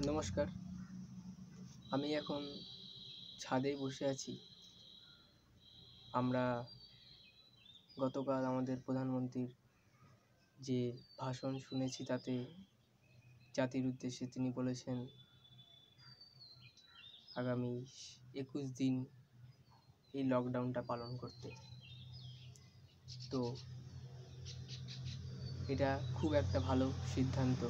নমস্কার। আমি এখন ছাদে বসে আছি। আমরা গতকাল আমাদের প্রধানমন্ত্রীর যে ভাষণ শুনেছি তাতে জাতির উদ্দেশ্যে তিনি বলেছেন আগামী ২১ দিন এই লকডাউনটা পালন করতে। তো এটা খুব একটা ভালো সিদ্ধান্ত।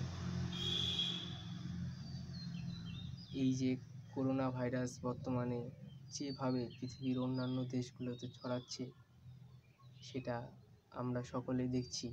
এই যে করোনা ভাইরাস বর্তমানে যেভাবে পৃথিবীর অন্যান্য দেশগুলোতে ছড়াচ্ছে সেটা আমরা সকলেই দেখছি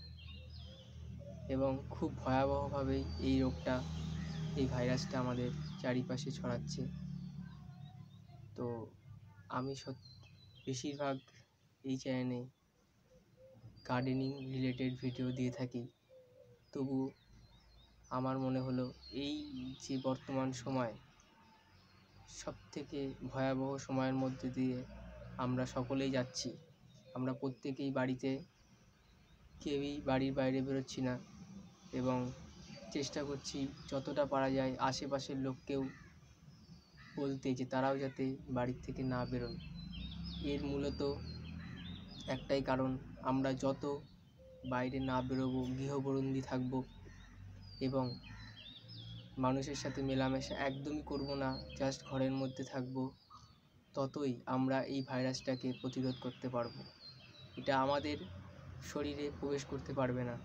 এবং খুব ভয়াবহভাবেই এই ভাইরাসটা আমাদের চারিপাশে ছড়াচ্ছে। তো আমি বেশিরভাগ এই চ্যানেলে গার্ডেনিং রিলেটেড ভিডিও দিয়ে থাকি। তবু আমার মনে হলো এই যে বর্তমান সময় সবথেকে ভয়াবহ সময়ের মধ্যে দিয়ে আমরা সকলেই যাচ্ছি, আমরা প্রত্যেকেই কেউই বাড়ির বাইরে বেরোচ্ছি না এবং চেষ্টা করছি যতটা পারা যায় আশেপাশের লোককেও বলতে যে তারাও যাতে বাড়ির থেকে না বেরোন। এর মূলত একটাই কারণ, আমরা যত বাইরে না বেরোবো, গৃহবন্দী থাকবো এবং মানুষের সাথে মেলামেশা একদমই করব না, জাস্ট ঘরের মধ্যে থাকবো, ততই আমরা এই ভাইরাসটাকে প্রতিরোধ করতে পারবো। এটা আমাদের শরীরে প্রবেশ করতে পারবে না।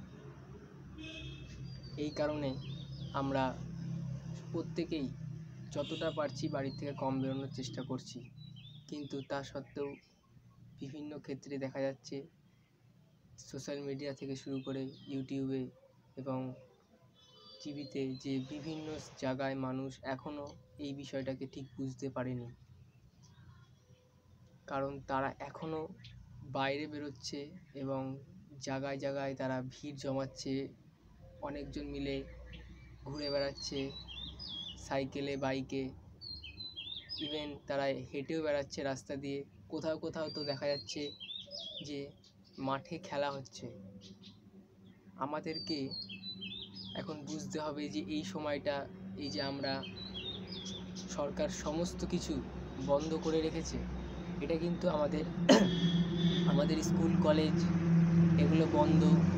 এই কারণে আমরা প্রত্যেকেই যতটা পারছি বাড়ির থেকে কম বেরোনোর চেষ্টা করছি। কিন্তু তা সত্ত্বেও বিভিন্ন ক্ষেত্রে দেখা যাচ্ছে সোশ্যাল মিডিয়া থেকে শুরু করে ইউটিউবে এবং টিভিতে যে বিভিন্ন জায়গায় মানুষ এখনও এই বিষয়টাকে ঠিক বুঝতে পারেনি, কারণ তারা এখনও বাইরে বেরোচ্ছে এবং জায়গায় জায়গায় তারা ভিড় জমাচ্ছে, অনেকজন মিলে ঘুরে বেড়াচ্ছে সাইকেলে, বাইকে, ইভেন তারা হেঁটেও বেড়াচ্ছে রাস্তা দিয়ে। কোথাও কোথাও তো দেখা যাচ্ছে যে মাঠে খেলা হচ্ছে। আমাদেরকে এখন বুঝতে হবে যে এই সময়টা, এই যে আমরা সরকার সমস্ত কিছু বন্ধ করে রেখেছে, এটা কিন্তু আমাদের স্কুল কলেজ এগুলো বন্ধ।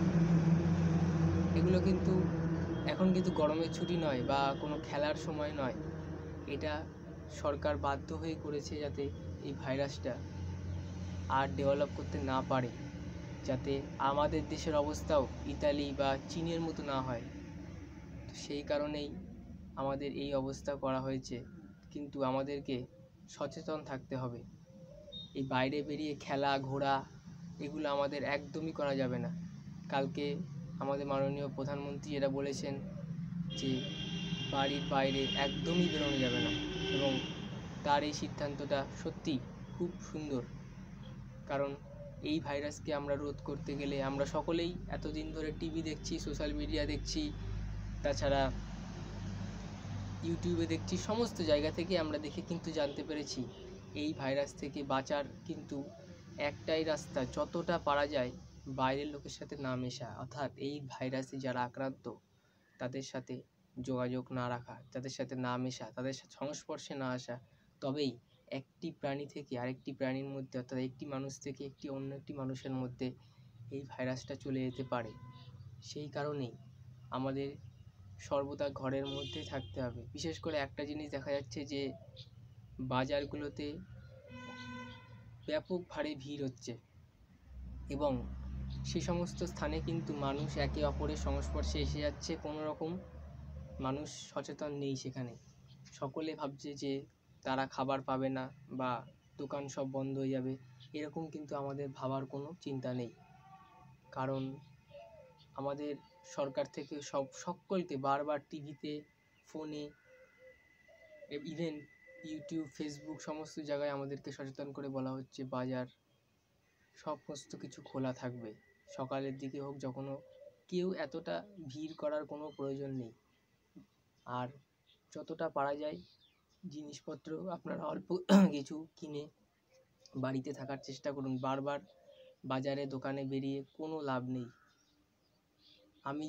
এগুলো কিন্তু এখন কিন্তু গরমের ছুটি নয় বা কোনো খেলার সময় নয়। এটা সরকার বাধ্য হয়ে করেছে যাতে এই ভাইরাসটা আর ডেভেলপ করতে না পারে, যাতে আমাদের দেশের অবস্থাও ইতালি বা চীনের মতো না হয়। তো সেই কারণেই আমাদের এই অবস্থা করা হয়েছে। কিন্তু আমাদেরকে সচেতন থাকতে হবে। এই বাইরে বেরিয়ে খেলা ঘোরা এগুলো আমাদের একদমই করা যাবে না। কালকে আমাদের মাননীয় প্রধানমন্ত্রী এটা বলেছেন যে বাড়ির বাইরে একদমই বেরোনো যাবে না, এবং তার এই সিদ্ধান্তটা সত্যি খুব সুন্দর। কারণ এই ভাইরাসকে আমরা রোধ করতে গেলে আমরা সকলেই এতদিন ধরে টিভি দেখছি, সোশ্যাল মিডিয়া দেখছি, তাছাড়া ইউটিউবে দেখছি, সমস্ত জায়গা থেকে আমরা দেখে কিন্তু জানতে পেরেছি এই ভাইরাস থেকে বাঁচার কিন্তু একটাই রাস্তা, যতটা পারা যায় বাইরের লোকের সাথে না মেশা, অর্থাৎ এই ভাইরাসে যারা আক্রান্ত তাদের সাথে যোগাযোগ না রাখা, তাদের সাথে না মেশা, তাদের সাথে সংস্পর্শে না আসা। তবেই একটি প্রাণী থেকে আরেকটি প্রাণীর মধ্যে, অর্থাৎ একটি মানুষ থেকে অন্য একটি মানুষের মধ্যে এই ভাইরাসটা চলে যেতে পারে। সেই কারণেই আমাদের সর্বদা ঘরের মধ্যে থাকতে হবে। বিশেষ করে একটা জিনিস দেখা যাচ্ছে যে বাজারগুলোতে ব্যাপক হারে ভিড় হচ্ছে এবং সে সমস্ত স্থানে কিন্তু মানুষ একে অপরের সংস্পর্শে এসে যাচ্ছে। কোনো রকম মানুষ সচেতন নেই সেখানে। সকলে ভাবছে যে তারা খাবার পাবে না বা দোকান সব বন্ধ হয়ে যাবে, এরকম কিন্তু আমাদের ভাবার কোনো চিন্তা নেই। কারণ আমাদের সরকার থেকে সকলকে বারবার টিভিতে, ফোনে, ইভেন ইউটিউব, ফেসবুক সমস্ত জায়গায় আমাদেরকে সচেতন করে বলা হচ্ছে বাজার সমস্ত কিছু খোলা থাকবে। সকালের দিকে হোক, যখন হোক, কেউ এতটা ভিড় করার কোনো প্রয়োজন নেই। আর যতটা পারা যায় জিনিসপত্র আপনারা অল্প কিছু কিনে বাড়িতে থাকার চেষ্টা করুন। বারবার বাজারে দোকানে বেরিয়ে কোনো লাভ নেই। আমি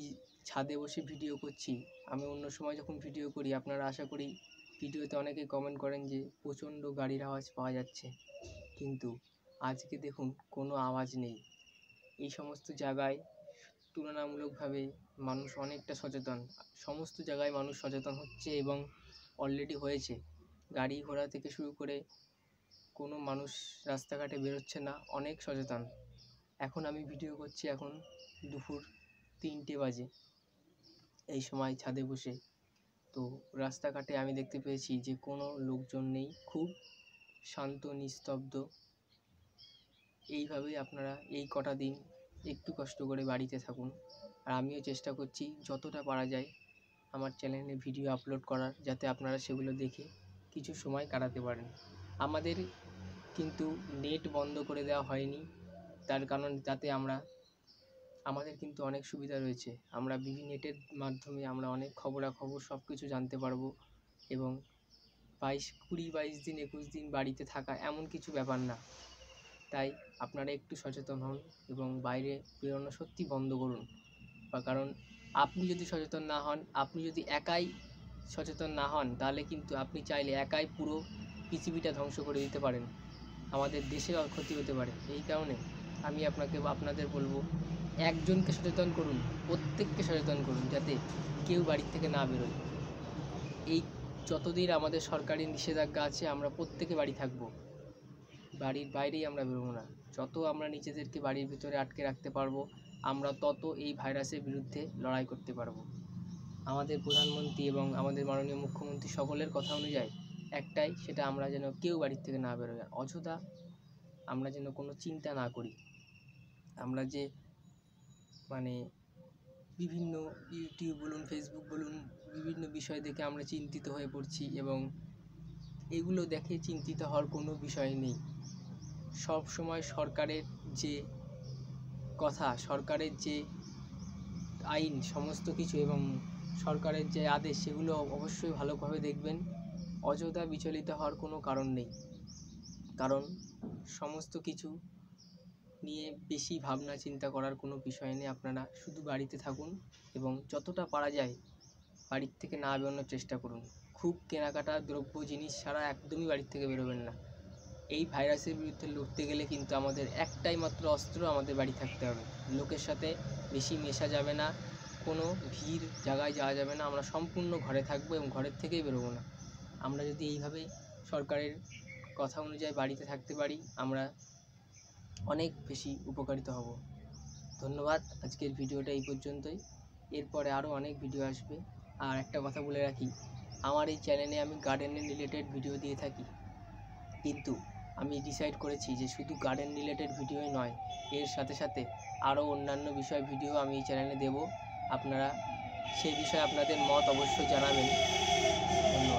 ছাদে বসে ভিডিও করছি। আমি অন্য সময় যখন ভিডিও করি আপনারা আশা করি ভিডিওতে অনেকেই কমেন্ট করেন যে প্রচণ্ড গাড়ির আওয়াজ পাওয়া যাচ্ছে, কিন্তু আজকে দেখুন কোনো আওয়াজ নেই। এই সমস্ত জায়গায় তুলনামূলকভাবে মানুষ অনেকটা সচেতন। সমস্ত জায়গায় মানুষ সচেতন হচ্ছে এবং অলরেডি হয়েছে। গাড়ি ঘোড়া থেকে শুরু করে কোনো মানুষ রাস্তাঘাটে বেরোচ্ছে না, অনেক সচেতন। এখন আমি ভিডিও করছি, এখন দুপুর 3টে বাজে। এই সময় ছাদে বসে তো রাস্তাঘাটে আমি দেখতে পেয়েছি যে কোনো লোকজন নেই, খুব শান্ত নিস্তব্ধ। এইভাবেই আপনারা এই কটা দিন একটু কষ্ট করে বাড়িতে থাকুন। আর আমিও চেষ্টা করছি যতটা পারা যায় আমার চ্যানেলে ভিডিও আপলোড করার, যাতে আপনারা সেগুলো দেখে কিছু সময় কাটাতে পারেন। আমাদের কিন্তু নেট বন্ধ করে দেওয়া হয়নি, তার কারণ যাতে আমাদের কিন্তু অনেক সুবিধা রয়েছে। আমরা নেটের মাধ্যমে আমরা অনেক খবরাখবর সব কিছু জানতে পারবো এবং 20 দিন 21 দিন বাড়িতে থাকা এমন কিছু ব্যাপার না। তাই আপনারা একটু সচেতন হন এবং বাইরে বেরোনো সত্যি বন্ধ করুন। কারণ আপনি যদি সচেতন না হন, আপনি যদি একাই সচেতন না হন, তাহলে কিন্তু আপনি চাইলে একাই পুরো পৃথিবীটা ধ্বংস করে দিতে পারেন। আমাদের দেশের ক্ষতি হতে পারে। এই কারণে আমি আপনাদের বলবো, একজনকে সচেতন করুন, প্রত্যেককে সচেতন করুন, যাতে কেউ বাড়ির থেকে না বেরোয়। এই যতদিন আমাদের সরকারি নিষেধাজ্ঞা আছে আমরা প্রত্যেকে বাড়ি থাকবো, বাড়ির বাইরেই আমরা বেরোবো না। যত আমরা নিজেদেরকে বাড়ির ভিতরে আটকে রাখতে পারবো, আমরা তত এই ভাইরাসের বিরুদ্ধে লড়াই করতে পারবো। আমাদের প্রধানমন্ত্রী এবং আমাদের মাননীয় মুখ্যমন্ত্রী সকলের কথা অনুযায়ী একটাই, সেটা আমরা যেন কেউ বাড়ির থেকে না বেরোয়। অযথা আমরা যেন কোনো চিন্তা না করি। আমরা যে বিভিন্ন ইউটিউব বলুন, ফেসবুক বলুন, বিভিন্ন বিষয় দেখে আমরা চিন্তিত হয়ে পড়ছি এবং এগুলো দেখে চিন্তিত হওয়ার কোনো বিষয় নেই। সব সময় সরকারের যে কথা, সরকারের যে আইন সমস্ত কিছু এবং সরকারের যে আদেশ, সেগুলো অবশ্যই ভালোভাবে দেখবেন। অযথা বিচলিত হওয়ার কোনো কারণ নেই, কারণ সমস্ত কিছু নিয়ে বেশি ভাবনা চিন্তা করার কোনো বিষয় নেই। আপনারা শুধু বাড়িতে থাকুন এবং যতটা পারা যায় বাড়ির থেকে না বেরোনোর চেষ্টা করুন। খুব কেনাকাটা দ্রব্য জিনিস ছাড়া একদমই বাড়ির থেকে বেরোবেন না। এই ভাইরাসের বিরুদ্ধে লড়তে গেলে কিন্তু আমাদের একটাই মাত্র অস্ত্র, আমাদের বাড়ি থাকতে হবে। লোকের সাথে বেশি মেশা যাবে না, কোনো ভিড় জায়গায় যাওয়া যাবে না। আমরা সম্পূর্ণ ঘরে থাকবো এবং ঘরের থেকেই বেরোবো না। আমরা যদি এইভাবে সরকারের কথা অনুযায়ী বাড়িতে থাকতে পারি, আমরা অনেক বেশি উপকারিত হব। ধন্যবাদ। আজকের ভিডিওটা এই পর্যন্তই। এরপরে আরও অনেক ভিডিও আসবে। আর একটা কথা বলে রাখি, আমার এই চ্যানেলে আমি গার্ডেনের রিলেটেড ভিডিও দিয়ে থাকি, কিন্তু আমি ডিসাইড করেছি যে শুধু গার্ডেন রিলেটেড ভিডিওই নয়, এর সাথে সাথে আরও অন্যান্য বিষয় ভিডিও আমি এই চ্যানেলে দেব। আপনারা সেই বিষয়ে আপনাদের মত অবশ্যই জানাবেন। ধন্যবাদ।